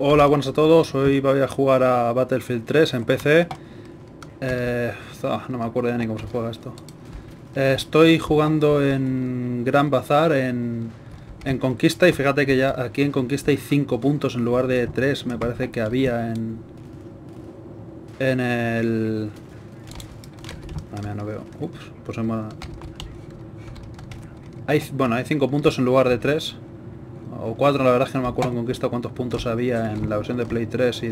Hola, buenas a todos. Hoy voy a jugar a Battlefield 3 en PC. No me acuerdo ya ni cómo se juega esto. Estoy jugando en Gran Bazar, en Conquista, y fíjate que ya aquí en Conquista hay 5 puntos en lugar de 3, me parece que había en el... Ah, mira, no veo. Ups, pues bueno, hay 5 puntos en lugar de 3. O 4, la verdad es que no me acuerdo en Conquista cuántos puntos había en la versión de Play 3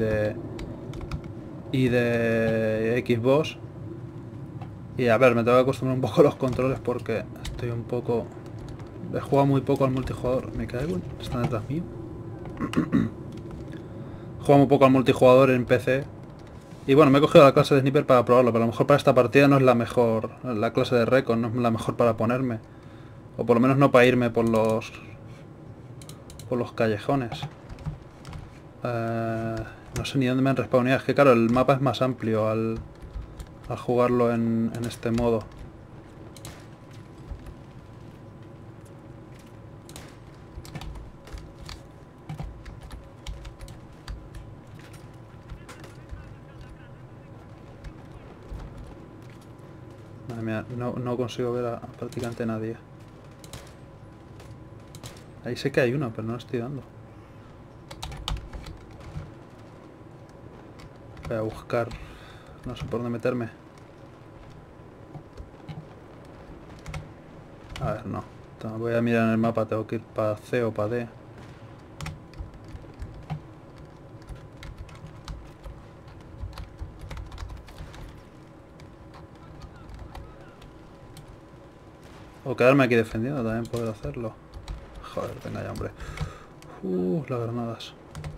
y de Xbox. Y a ver, me tengo que acostumbrar un poco a los controles porque estoy un poco... He jugado muy poco al multijugador. Me cago en... ¿Están detrás mío? He jugado muy poco al multijugador en PC. Y bueno, me he cogido la clase de Sniper para probarlo, pero a lo mejor para esta partida no es la mejor. La clase de Recon no es la mejor para ponerme. O por lo menos no para irme por los callejones. No sé ni dónde me han respawneado. Es que claro, el mapa es más amplio al jugarlo en este modo. Madre mía, no consigo ver a prácticamente nadie. Ahí sé que hay uno, pero no lo estoy dando. Voy a buscar... No sé por dónde meterme. A ver, no. Voy a mirar en el mapa, tengo que ir para C o para D. O quedarme aquí defendiendo, también poder hacerlo. Joder, venga ya, hombre. Las granadas.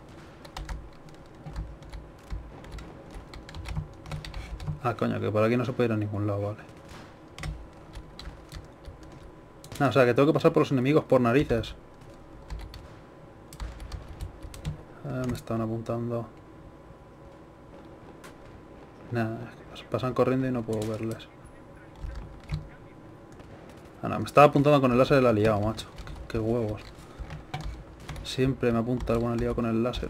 Ah, coño, que por aquí no se puede ir a ningún lado, vale. O sea, que tengo que pasar por los enemigos por narices. Me están apuntando. Nada, es que pasan corriendo y no puedo verles. No, me estaba apuntando con el láser del aliado, macho. Qué huevos. Siempre me apunta algún aliado con el láser.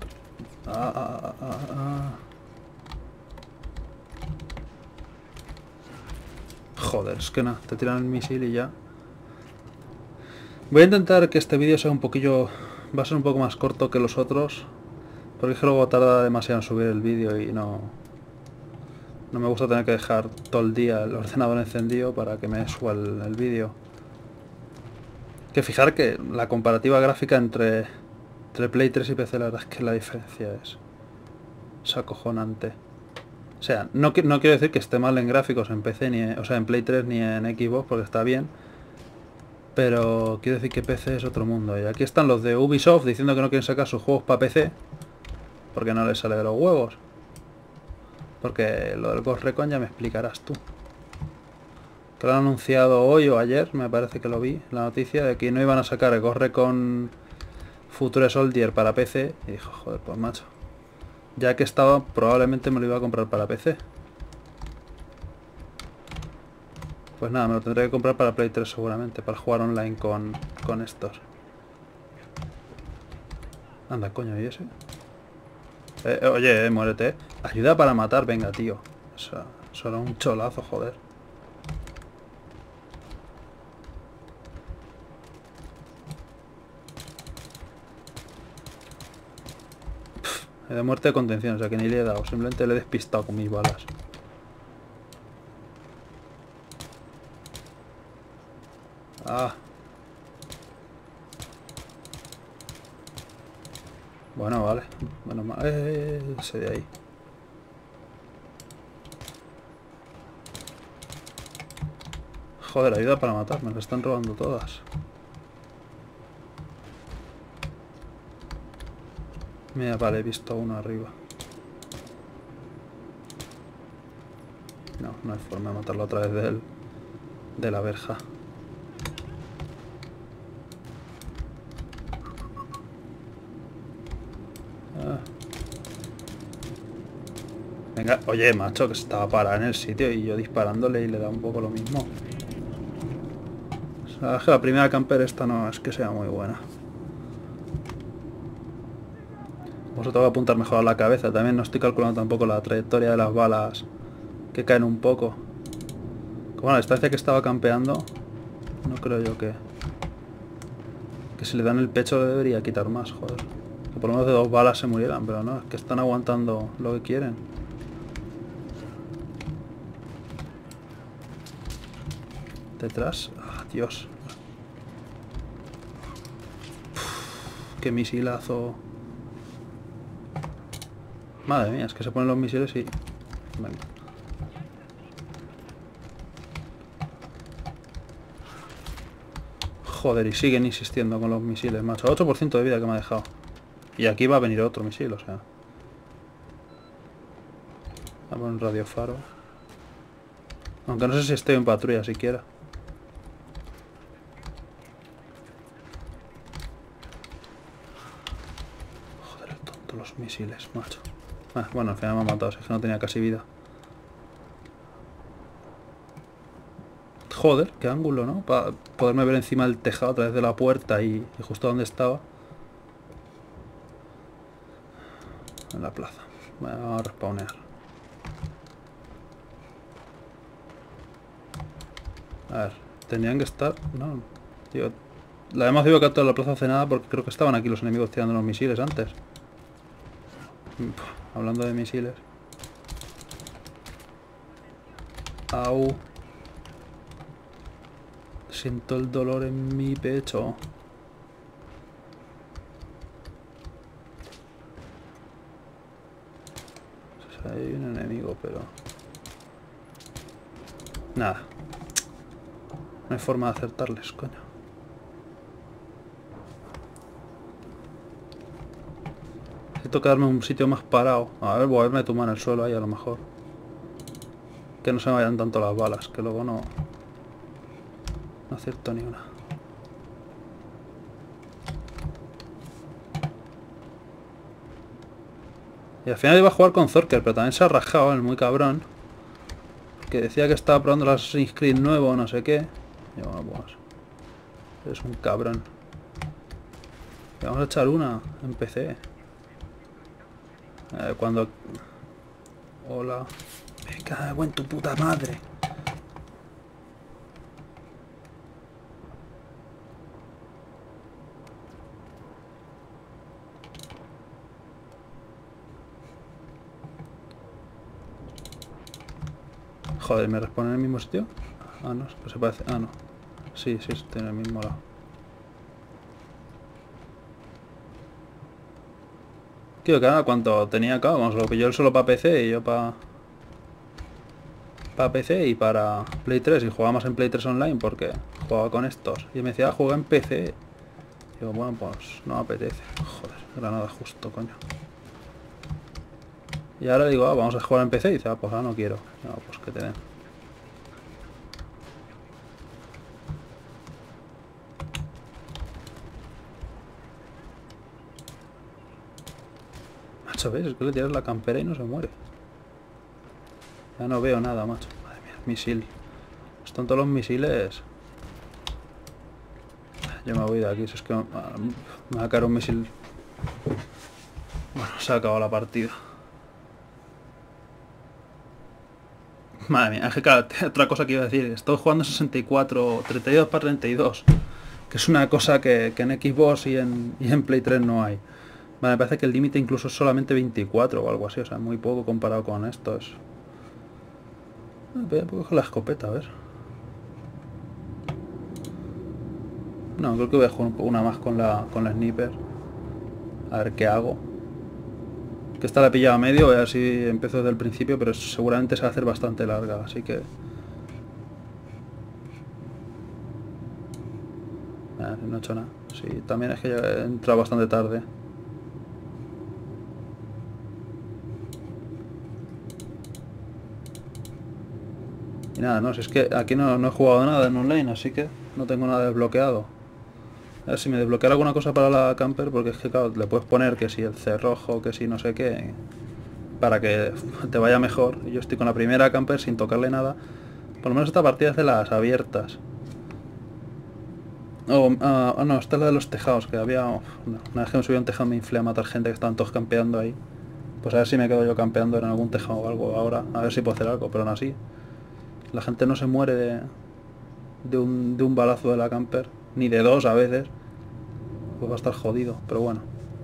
Joder, es que nada, te tiran el misil y ya. Voy a intentar que este vídeo sea un poquillo... Va a ser un poco más corto que los otros. Porque es que luego tarda demasiado en subir el vídeo y no me gusta tener que dejar todo el día el ordenador encendido para que me suba el vídeo. Que fijar que la comparativa gráfica entre Play 3 y PC, la verdad es que la diferencia es acojonante. O sea, no quiero decir que esté mal en gráficos en PC, o sea, en Play 3 ni en Xbox, porque está bien. Pero quiero decir que PC es otro mundo. Y aquí están los de Ubisoft diciendo que no quieren sacar sus juegos para PC. Porque no les sale de los huevos. Porque lo del Ghost Recon ya me explicarás tú. Que lo han anunciado hoy o ayer, me parece que lo vi, la noticia de que no iban a sacar el Ghost Recon Future Soldier para PC. Y dijo, joder, pues macho. Ya que estaba, probablemente me lo iba a comprar para PC. Pues nada, me lo tendré que comprar para Play 3 seguramente, para jugar online con estos. Anda, coño, ¿y ese? Oye, muérete. Ayuda para matar, venga, tío. Eso era un cholazo, joder. De muerte de contención, o sea que ni le he dado. Simplemente le he despistado con mis balas. Ah. Bueno, vale. Bueno, ese de ahí. Joder, ayuda para matar, me lo están robando todas. Mira, vale, he visto uno arriba. No hay forma de matarlo a través de la verja. Venga, oye, macho, que estaba parado en el sitio y yo disparándole y le da un poco lo mismo. O sea, es que la primera camper esta no es que sea muy buena. Pues tengo que apuntar mejor a la cabeza. También no estoy calculando tampoco la trayectoria de las balas, que caen un poco. Como la distancia que estaba campeando, no creo yo que si le dan el pecho le debería quitar más, joder. Que por lo menos de 2 balas se murieran, pero no, es que están aguantando lo que quieren. Detrás, ah, Dios. Uf, qué misilazo. Madre mía, es que se ponen los misiles y... Venga. Joder, y siguen insistiendo con los misiles, macho. 8% de vida que me ha dejado. Y aquí va a venir otro misil, o sea. Vamos a poner un radiofaro. Aunque no sé si estoy en patrulla siquiera. Joder, el tonto, los misiles, macho. Ah, bueno, al final me ha matado, es que no tenía casi vida. Joder, qué ángulo, ¿no? Para poderme ver encima del tejado a través de la puerta y justo donde estaba. En la plaza. Bueno, vamos a respawnear. A ver, tendrían que estar... No, tío. La hemos ido a capturar la plaza hace nada porque creo que estaban aquí los enemigos tirando los misiles antes. Hablando de misiles. Au. Siento el dolor en mi pecho. O sea, hay un enemigo, pero... Nada. No hay forma de acertarles, coño. Necesito quedarme en un sitio más parado. A ver, voy a verme tumbar en el suelo ahí a lo mejor. Que no se me vayan tanto las balas, que luego no... No acierto ni una. Y al final iba a jugar con Zorker, pero también se ha rajado el muy cabrón. Que decía que estaba probando el Assassin's Creed nuevo o no sé qué. Y bueno, pues... Es un cabrón. Y vamos a echar una en PC. Cuando... Hola. Me cago en tu puta madre. Joder, ¿me responde en el mismo sitio? Ah, no, pues se parece... Ah, no. Sí, sí, está en el mismo lado. Tío, que ahora cuánto tenía acá, vamos, lo pilló él solo para PC y yo para PC y para Play 3 y jugaba más en Play 3 online porque jugaba con estos. Y me decía, juega en PC. Y digo, bueno, pues no me apetece. Joder, granada justo, coño. Y ahora digo, ah, vamos a jugar en PC y dice, ah, pues ahora no quiero. No, pues que te den. Macho, ¿ves? Es que le tiras la campera y no se muere. Ya no veo nada, macho. Madre mía, misil. Están todos los misiles. Yo me voy de aquí, si es que me va a caer un misil. Bueno, se ha acabado la partida. Madre mía, es que claro, otra cosa que iba a decir. Estoy jugando 64, 32 para 32. Que es una cosa que en Xbox y en Play 3 no hay. Vale, me parece que el límite incluso es solamente 24 o algo así. O sea, muy poco comparado con estos. Voy a coger la escopeta, a ver. No, creo que voy a jugar una más con la sniper. A ver qué hago. Que esta la he pillado a medio, voy a ver si empiezo desde el principio, pero seguramente se va a hacer bastante larga, así que... no he hecho nada. Sí, también es que ya he entrado bastante tarde. Y nada, no, si es que aquí no he jugado nada en online, así que no tengo nada desbloqueado. A ver si me desbloqueara alguna cosa para la camper, porque es que claro, le puedes poner que si el cerrojo, que si no sé qué, para que te vaya mejor. Y yo estoy con la primera camper sin tocarle nada. Por lo menos esta partida es de las abiertas. No, esta es la de los tejados, que había... una vez que me subí a un tejado me inflé a matar gente que estaban todos campeando ahí. Pues a ver si me quedo yo campeando en algún tejado o algo ahora. A ver si puedo hacer algo, pero aún así. La gente no se muere de un balazo de la camper. Ni de dos a veces. Pues va a estar jodido, pero bueno.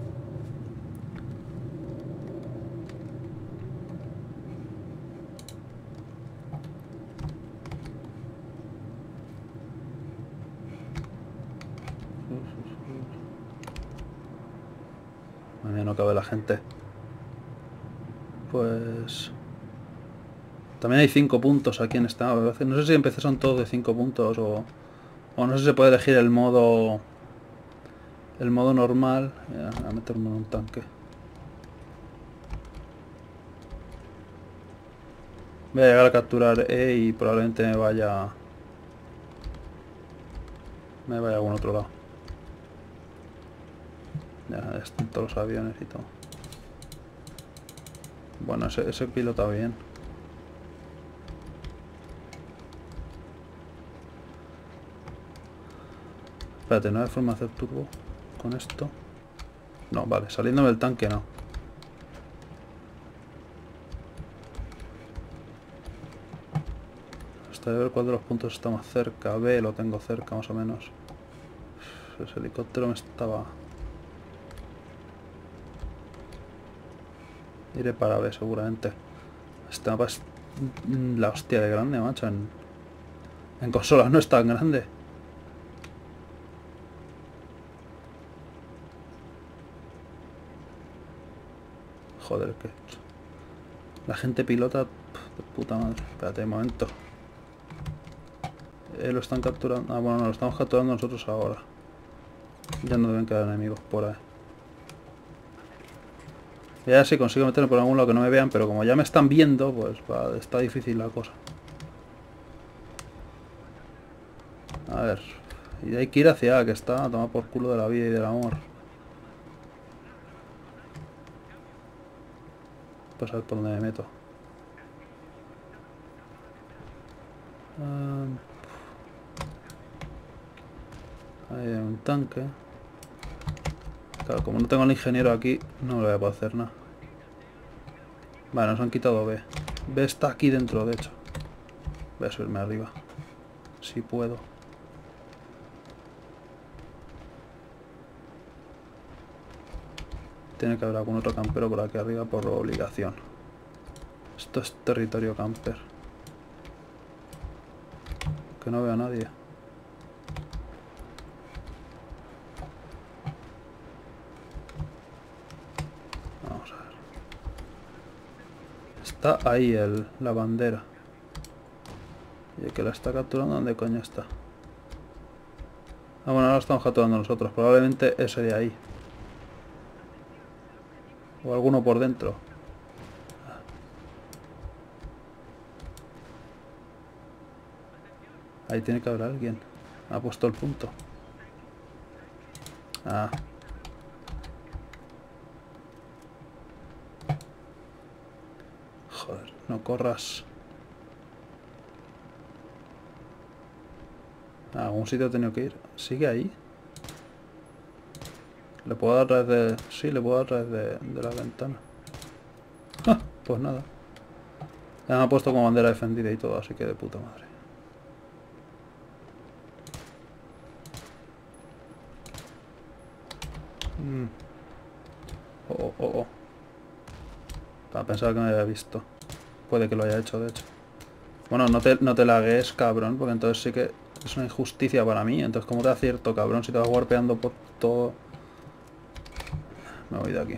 Madre mía, no cabe la gente. Pues... También hay 5 puntos aquí en esta. No sé si en PC son todos de 5 puntos o no sé si se puede elegir el modo... El modo normal. Voy a meterme en un tanque. Voy a llegar a capturar E y probablemente me vaya a algún otro lado. Ya están todos los aviones y todo. Bueno, ese pilota bien. Espérate, ¿no hay forma de hacer turbo con esto? No, vale, saliéndome del tanque no. Hasta ver cuál de los puntos está más cerca. B lo tengo cerca más o menos. Ese helicóptero me estaba... Iré para B seguramente. Este mapa es la hostia de grande, macho. En consola no es tan grande. Joder, que... La gente pilota... De puta madre. Espérate un momento. Lo están capturando... Ah, bueno, no, lo estamos capturando nosotros ahora. Ya no deben quedar enemigos por ahí. Ya si consigo meterme por algún lado que no me vean, pero como ya me están viendo, pues está difícil la cosa. A ver. Y hay que ir hacia A, que está a tomar por culo de la vida y del amor. Pues a ver por dónde me meto. Ahí hay un tanque. Claro, como no tengo al ingeniero aquí, no le voy a poder hacer nada. Vale, nos han quitado B. B está aquí dentro, de hecho. Voy a subirme arriba. Si puedo. Tiene que haber algún otro campero por aquí arriba por obligación. Esto es territorio camper. Que no veo a nadie. Vamos a ver. Está ahí la bandera. Y el que la está capturando, ¿dónde coño está? Ah, bueno, ahora estamos capturando nosotros. Probablemente ese de ahí. O alguno por dentro. Ahí tiene que haber alguien. Ha puesto el punto. Ah. Joder, no corras. A algún sitio he tenido que ir. ¿Sigue ahí? ¿Le puedo dar a través de...? Sí, le puedo dar a través de la ventana. ¡Ah! Pues nada. Ya me ha puesto como bandera defendida y todo, así que de puta madre. Oh, oh, oh. Para pensar que me había visto. Puede que lo haya hecho, de hecho. Bueno, no te lagues, cabrón, porque entonces sí que es una injusticia para mí. Entonces, ¿cómo te acierto, cabrón? Si te vas warpeando por todo... Me voy de aquí.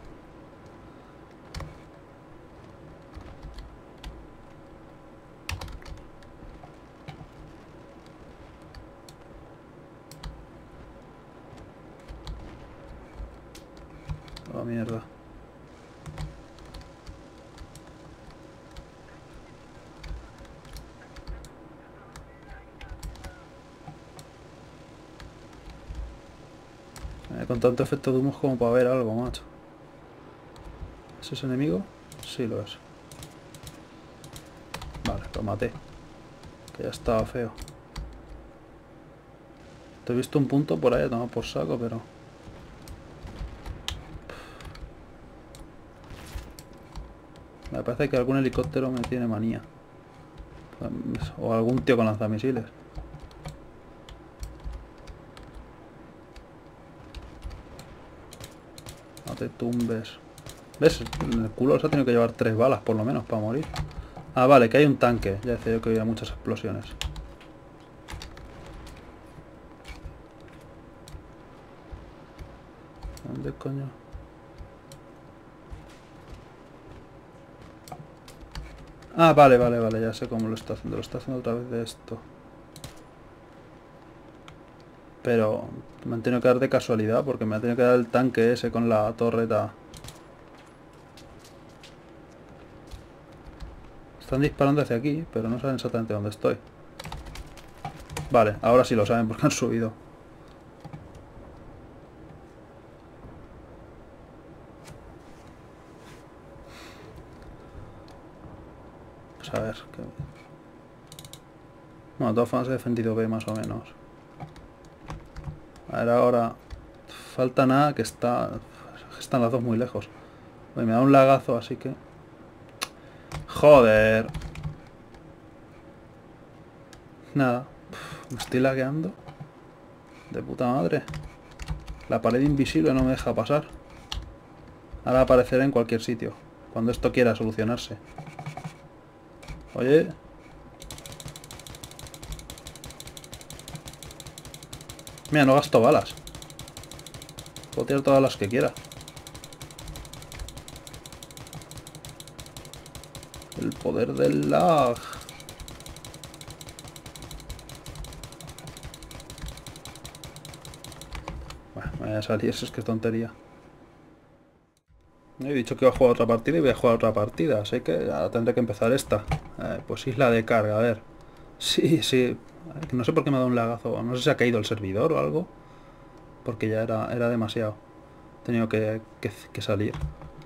Oh, mierda. Con tanto efecto de humo como para ver algo, macho. ¿Es ese enemigo? Sí, lo es. Vale, lo maté. Que ya estaba feo. Te he visto un punto por ahí, tomado por saco, pero... Me parece que algún helicóptero me tiene manía. O algún tío con lanzamisiles. No te tumbes. ¿Ves? En el culo se ha tenido que llevar 3 balas por lo menos para morir. Ah, vale, que hay un tanque. Ya decía yo que había muchas explosiones. ¿Dónde coño? Ah, vale, vale, vale, ya sé cómo lo está haciendo. Lo está haciendo otra vez de esto. Pero me han tenido que dar de casualidad porque me ha tenido que dar el tanque ese con la torreta. Están disparando hacia aquí, pero no saben exactamente dónde estoy. Vale, ahora sí lo saben porque han subido. Pues a ver. Bueno, de todas formas he defendido B más o menos. A ver ahora. Falta nada que está... Están las dos muy lejos. Oye, me da un lagazo, así que... Joder. Nada. Me estoy lagueando. De puta madre. La pared invisible no me deja pasar. Ahora aparecerá en cualquier sitio. Cuando esto quiera solucionarse. Oye. Mira, no gasto balas. Puedo tirar todas las que quiera. El poder del lag. Bueno, me voy a salir, eso es que es tontería. He dicho que iba a jugar otra partida y voy a jugar otra partida, así que ya tendré que empezar esta. Pues isla de carga, a ver. Sí, sí. No sé por qué me ha dado un lagazo. No sé si ha caído el servidor o algo. Porque ya era demasiado. He tenido que salir.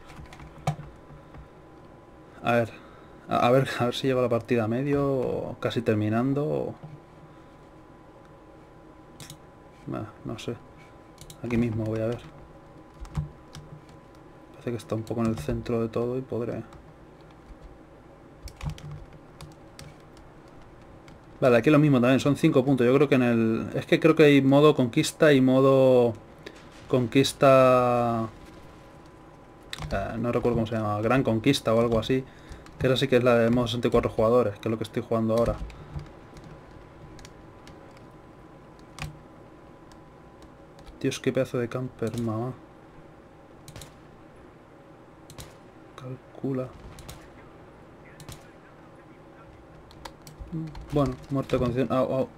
A ver. A ver si llego a la partida a medio o casi terminando. No sé. Aquí mismo voy a ver. Parece que está un poco en el centro de todo y podré... Vale, aquí lo mismo también, son 5 puntos. Yo creo que en el... Es que creo que hay modo conquista y modo... Conquista... no recuerdo cómo se llama. Gran conquista o algo así. Que esa sí que es la de modo 64 jugadores, que es lo que estoy jugando ahora. Dios, qué pedazo de camper, mamá. Calcula. Bueno, muerte de condición. Au, au.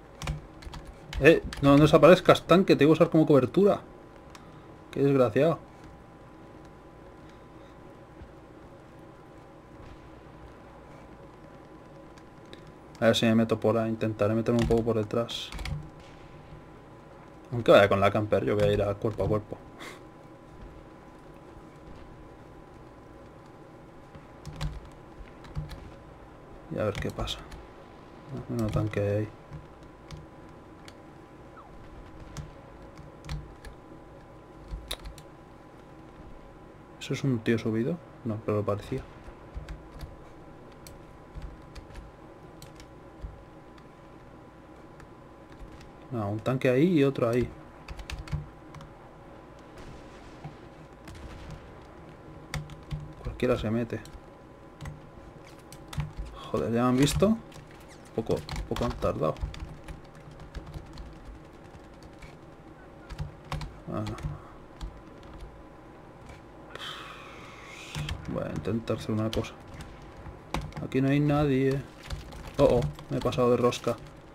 No desaparezcas, tanque, te voy a usar como cobertura. Qué desgraciado. A ver si me meto por ahí, intentaré meterme un poco por detrás. Aunque vaya con la camper, yo voy a ir a cuerpo a cuerpo. Y a ver qué pasa. No tanque ahí. ¿Eso es un tío subido? No, pero lo parecía. No, un tanque ahí y otro ahí. Cualquiera se mete. Joder, ¿ya me han visto? Poco han tardado. Bueno. Voy a intentar hacer una cosa. Aquí no hay nadie. Oh, me he pasado de rosca.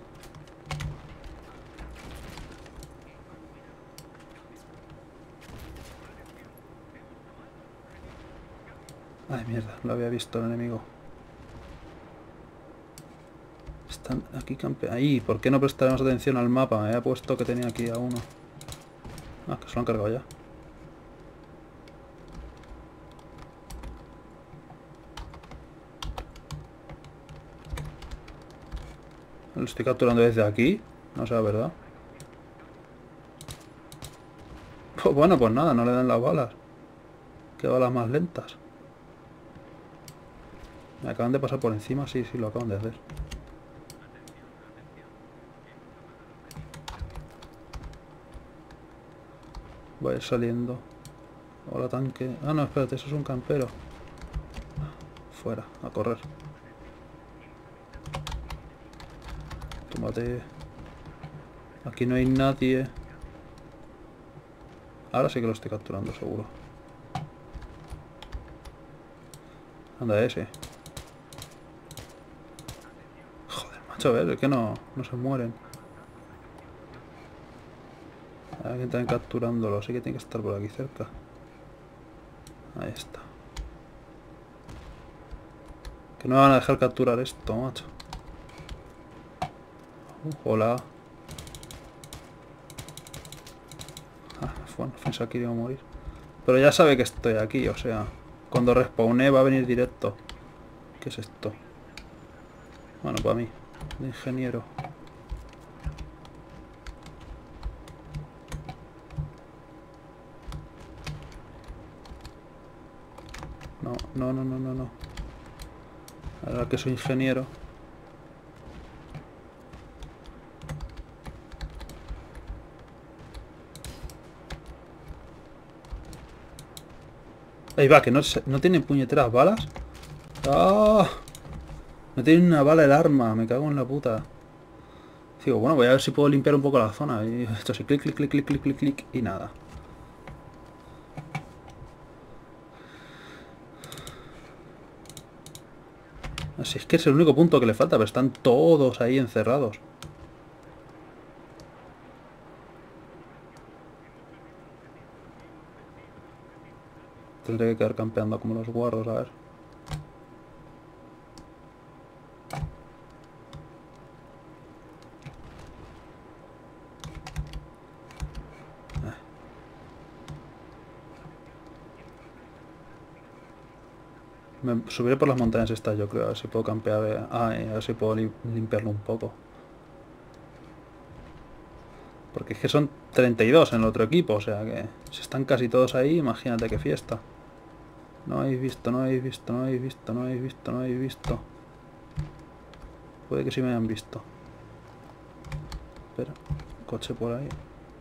Ay, mierda, lo había visto el enemigo. Están aquí ahí, ¿por qué no prestaremos atención al mapa? Me había puesto que tenía aquí a uno. Ah, que se lo han cargado ya. Lo estoy capturando desde aquí. No sé la verdad. Bueno, pues nada, no le dan las balas. Qué balas más lentas. Me acaban de pasar por encima, sí, lo acaban de hacer. Voy a ir saliendo. Hola, tanque. Ah, no, espérate, eso es un campero. Fuera, a correr. Tómate. Aquí no hay nadie. Ahora sí que lo estoy capturando, seguro. Anda ese. Joder, macho, a ver, es que no se mueren. Hay alguien también capturándolo, así que tiene que estar por aquí cerca. Ahí está. Que no me van a dejar capturar esto, macho. Hola. Ah, bueno, pensaba que iba a morir. Pero ya sabe que estoy aquí, o sea... Cuando respawné va a venir directo. ¿Qué es esto? Bueno, para mí. De ingeniero. No. Ahora que soy ingeniero. Ahí va, que no tienen puñeteras balas. ¡Ah! No tiene una bala el arma, me cago en la puta. Digo, bueno, voy a ver si puedo limpiar un poco la zona. Y esto así, clic, clic, clic, clic, clic, clic, clic, y nada. Así es que es el único punto que le falta, pero están todos ahí encerrados. Tendré que quedar campeando como los guarros, a ver. Me subiré por las montañas estas, yo creo, a ver si puedo campear. A ver si puedo limpiarlo un poco. Porque es que son 32 en el otro equipo, o sea que si están casi todos ahí, imagínate qué fiesta. No habéis visto. Puede que sí me hayan visto. Espera, coche por ahí.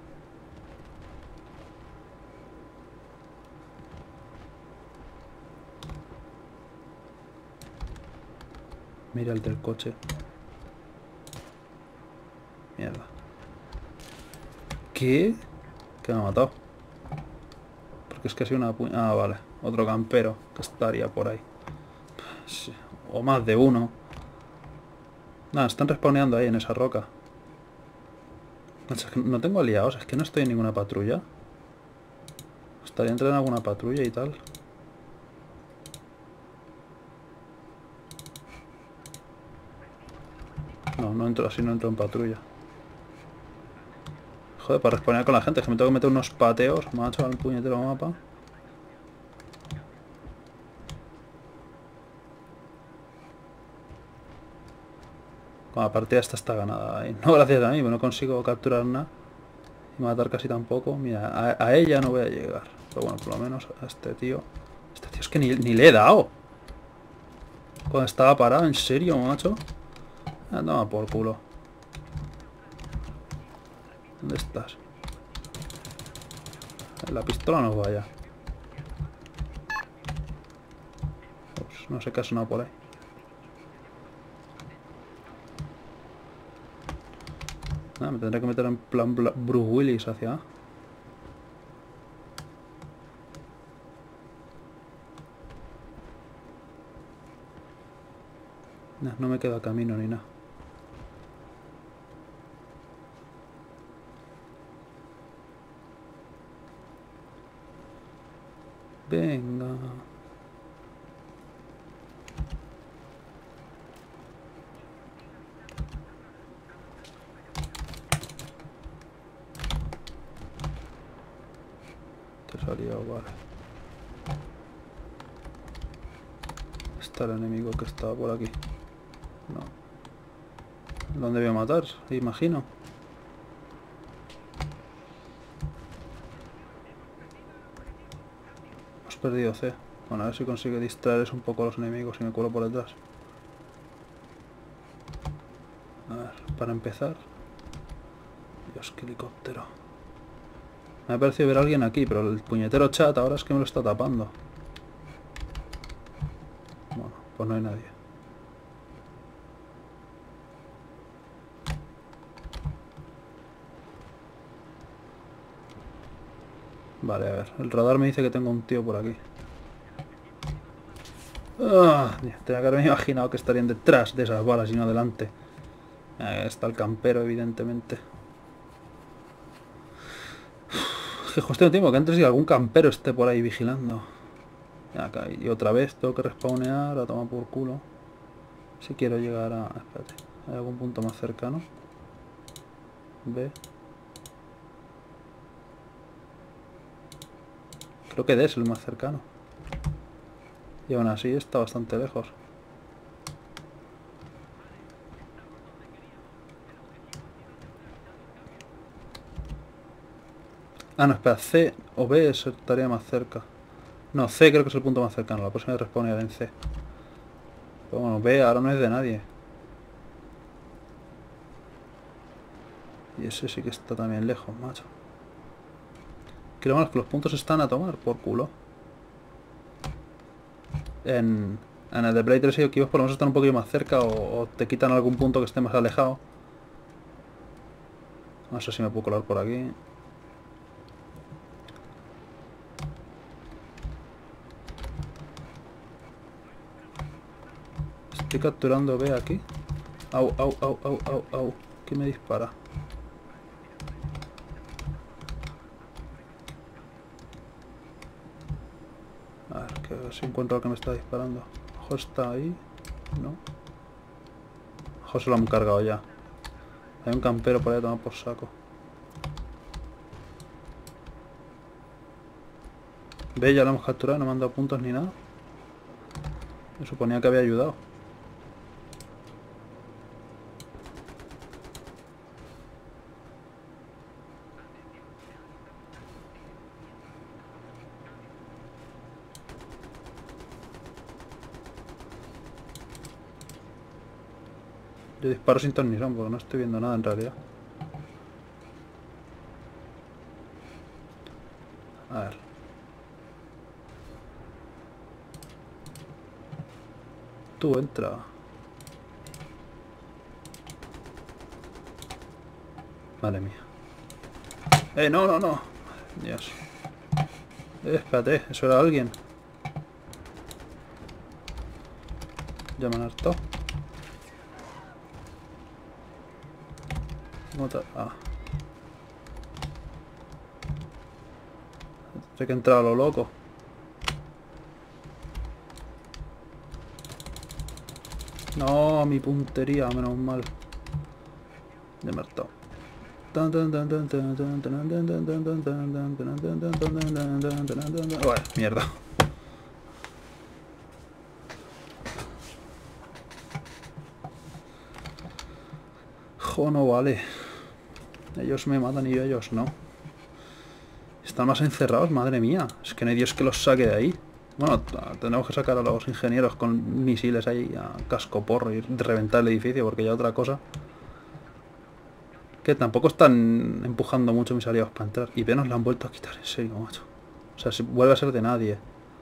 Mira el del coche. Mierda. ¿Qué? Que me ha matado. Porque es que ha sido una puña... Ah, vale. Otro campero que estaría por ahí. Sí. O más de uno. Nada, están respawneando ahí en esa roca. Es que no tengo aliados, es que no estoy en ninguna patrulla. Estaría entrando en alguna patrulla y tal. No entro así, no entro en patrulla. Joder, para respawnear con la gente, es que me tengo que meter unos pateos, macho, al puñetero mapa. Con la partida esta está ganada. Y no gracias a mí, no consigo capturar nada. Y matar casi tampoco. Mira, a ella no voy a llegar. Pero bueno, por lo menos a este tío. Este tío es que ni le he dado. Cuando estaba parado, en serio, macho. Andaba por culo. ¿Dónde estás? La pistola no vaya. Ups, no sé qué ha sonado por ahí. Me tendré que meter en plan Bruce Willis hacia... No me queda camino ni nada. Venga. Te salió, vale. Está el enemigo que estaba por aquí. No. ¿Dónde voy a matar? Imagino. perdido C. Bueno, a ver si consigue distraer un poco a los enemigos y me cuelo por detrás. A ver, para empezar. Dios, qué helicóptero. Me ha parecido ver a alguien aquí, pero el puñetero chat ahora es que me lo está tapando. Bueno, pues no hay nadie. Vale, a ver. El radar me dice que tengo un tío por aquí. Ah, tenía que haberme imaginado que estarían detrás de esas balas y no delante. Está el campero, evidentemente. Que justo el tiempo que antes y algún campero esté por ahí vigilando. Acá, y otra vez tengo que respawnear a tomar por culo. Si quiero llegar a... Espérate, ¿hay algún punto más cercano? B. Creo que D es el más cercano. Y aún así está bastante lejos. Ah, no, espera, C o B estaría más cerca. No, C creo que es el punto más cercano. La próxima vez respawnear en C. Pero bueno, B ahora no es de nadie. Y ese sí que está también lejos, macho. Creo más que los puntos están a tomar por culo. En el de Play 3 y equipos por lo menos están un poquito más cerca o te quitan algún punto que esté más alejado. No sé si me puedo colar por aquí. Estoy capturando B aquí. Au, au, au, au, au, au. ¿Quién me dispara? A ver, que a ver si encuentro al que me está disparando. Ojo, está ahí. No. Ojo, se lo han cargado ya. Hay un campero por ahí a tomar por saco. Ve, ya lo hemos capturado, no me han dado puntos ni nada. Me suponía que había ayudado. Yo disparo sin ton ni son porque no estoy viendo nada en realidad. A ver. Tú entra. Madre mía. No, no, no. Dios. Espérate, eso era alguien. Ya me han hartado. Ah. Hay que entrar a lo loco. No, mi puntería, menos mal. Ya me he hartado. Bueno, mierda. Jo, no vale. Ellos me matan y yo ellos no. Están más encerrados, madre mía. Es que no hay Dios que los saque de ahí. Bueno, tenemos que sacar a los ingenieros con misiles ahí a casco porro y reventar el edificio porque ya otra cosa. Que tampoco están empujando mucho mis aliados para entrar. Y nos la han vuelto a quitar, en serio, macho. O sea, si vuelve a ser de nadie.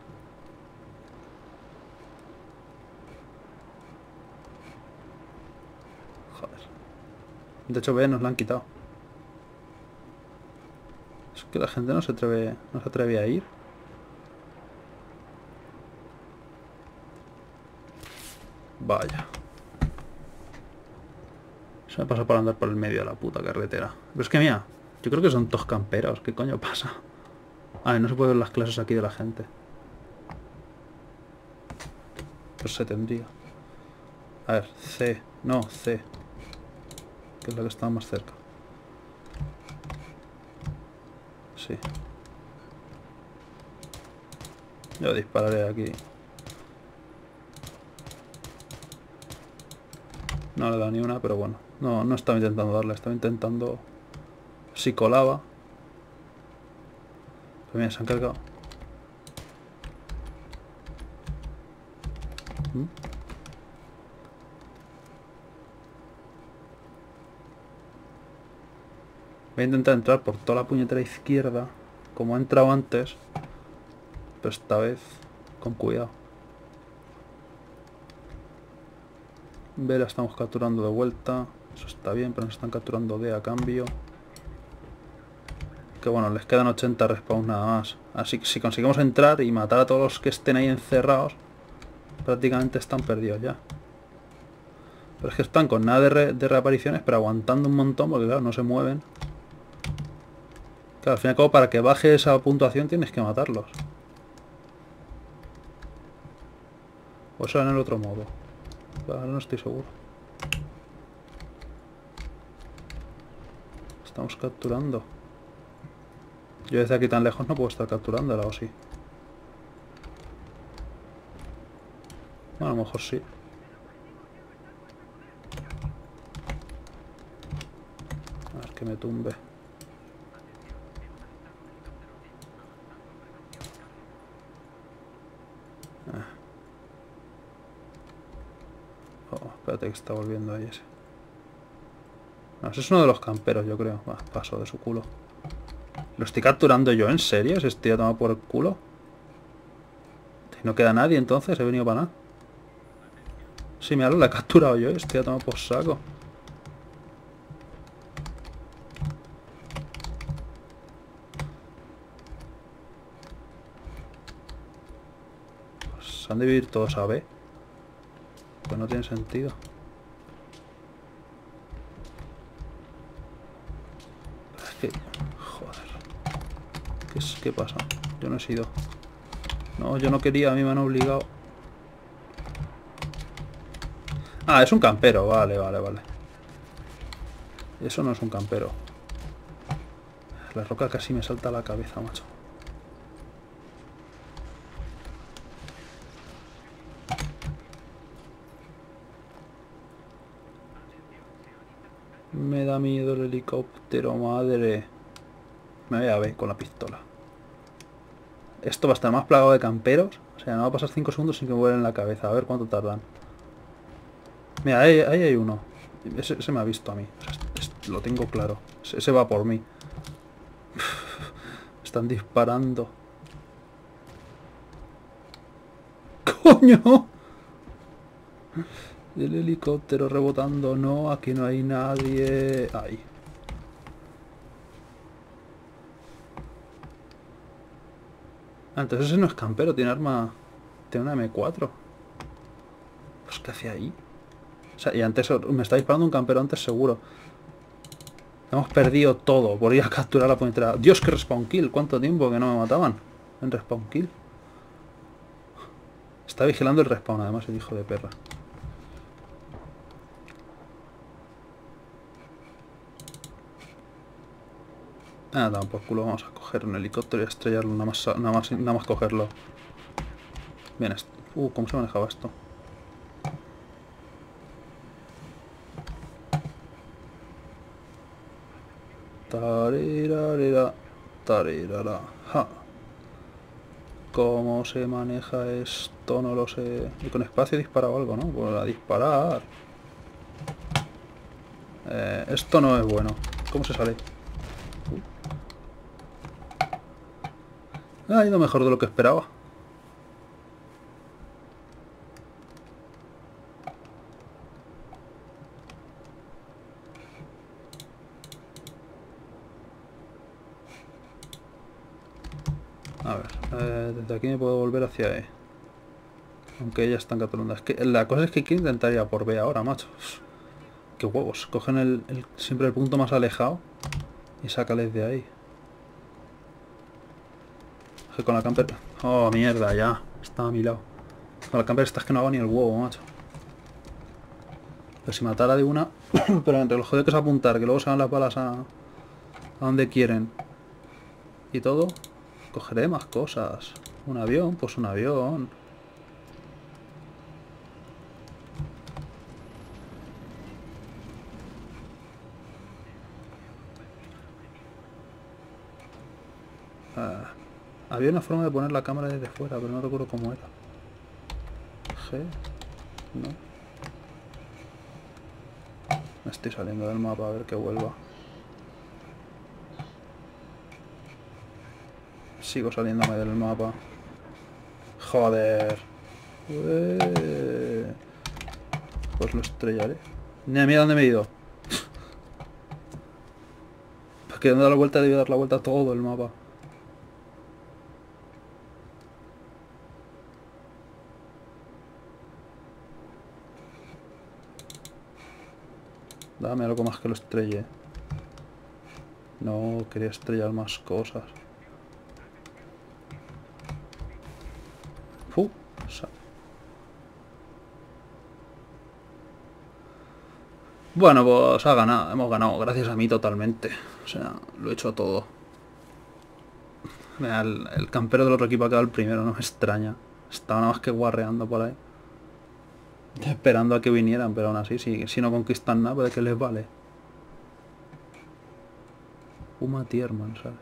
Joder. De hecho, B nos la han quitado. Es que la gente no se atreve a ir. Vaya. Se me pasa por andar por el medio de la puta carretera. Pero es que mira, yo creo que son todos camperos. ¿Qué coño pasa? Ah, no se pueden ver las clases aquí de la gente. Pues se tendría. A ver, C. No, C. Que es la que está más cerca. Sí. Yo dispararé aquí. No le da ni una, pero bueno. No estaba intentando darle, estaba intentando... Si colaba. Pero mira, se han cargado. ¿Mm? Voy a intentar entrar por toda la puñetera izquierda, como he entrado antes, pero esta vez con cuidado. Vera estamos capturando de vuelta, eso está bien, pero nos están capturando D a cambio. Que bueno, les quedan 80 respawns nada más. Así que si conseguimos entrar y matar a todos los que estén ahí encerrados, prácticamente están perdidos ya. Pero es que están con nada de reapariciones, pero aguantando un montón, porque claro, no se mueven. Claro, al fin y al cabo, para que baje esa puntuación tienes que matarlos. O eso en el otro modo. Ahora no estoy seguro. Estamos capturando. Yo desde aquí tan lejos no puedo estar capturándola, ¿o sí? Bueno, a lo mejor sí. A ver que me tumbe. Oh, espérate que está volviendo ahí ese. No, ese es uno de los camperos, yo creo. Va, paso de su culo. ¿Lo estoy capturando yo? ¿En serio? ¿Se estoy a tomar por el culo? Si no queda nadie, entonces he venido para nada. Sí, mira, lo he capturado yo. Estoy a tomar por saco. Pues han de vivir todos a B. Pues no tiene sentido. Es que... Joder. ¿Qué pasa? Yo no he sido... No, yo no quería, a mí me han obligado. Ah, es un campero, vale. Eso no es un campero. La roca casi me salta a la cabeza, macho. Me da miedo el helicóptero, madre. Me voy a ver con la pistola. Esto va a estar más plagado de camperos. O sea, no va a pasar 5 segundos sin que me vuelen la cabeza. A ver cuánto tardan. Mira, ahí hay uno. Ese me ha visto a mí. O sea, lo tengo claro. Ese va por mí. Están disparando. ¡Coño! El helicóptero rebotando. No, aquí no hay nadie. Ahí. Ah, entonces ese no es campero. Tiene arma... Tiene una M4. Pues ¿qué hacía ahí? O sea, y antes me está disparando un campero antes seguro. Hemos perdido todo por ir a capturar la puñetera. Dios, que respawn kill. ¿Cuánto tiempo que no me mataban en respawn kill? Está vigilando el respawn además el hijo de perra. Ah, por culo, vamos a coger un helicóptero y a estrellarlo, nada más cogerlo. Bien, ¿cómo se manejaba esto? Tarirarira, tarirara, ja. ¿Cómo se maneja esto? No lo sé. Y con espacio he disparado algo, ¿no? Pues a disparar. Esto no es bueno. ¿Cómo se sale? Ha ido mejor de lo que esperaba. A ver, desde aquí me puedo volver hacia E. Aunque ellas están capturando. Es que la cosa es que quiero intentar ir a por B ahora, macho. Qué huevos. Cogen siempre el punto más alejado y sácales de ahí. Que con la camper... Oh, mierda, ya. Está a mi lado. Con la camper esta es que no hago ni el huevo, macho. Pero si matara de una... Pero entre lo jodido que es apuntar, que luego se van las balas a donde quieren. Y todo. Cogeré más cosas. Un avión, pues un avión. Había una forma de poner la cámara desde fuera, pero no recuerdo cómo era. G. ¿no? Me estoy saliendo del mapa a ver que vuelva. Sigo saliéndome del mapa. Joder. Pues lo estrellaré. Mira dónde me he ido. Porque dando la vuelta debí dar la vuelta a todo el mapa. Dame algo más que lo estrelle. No, quería estrellar más cosas. Bueno, pues hemos ganado, gracias a mí totalmente. O sea, lo he hecho todo. Mira, el campero del otro equipo ha quedado el primero, no me extraña. Estaba nada más que guarreando por ahí. Esperando a que vinieran, pero aún así, si no conquistan nada, ¿de qué les vale? Uma Thurman, ¿sabes?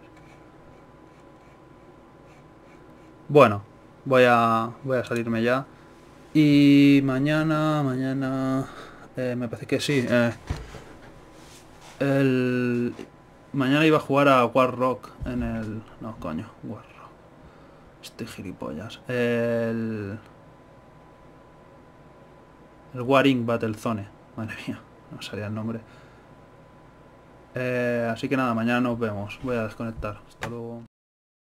Bueno, voy a salirme ya. Y mañana, me parece que sí. Mañana iba a jugar a Warrock en el... No, coño, Warrock. Estoy gilipollas. El Waring Battlezone. Madre mía, no salía el nombre. Así que nada, mañana nos vemos. Voy a desconectar. Hasta luego.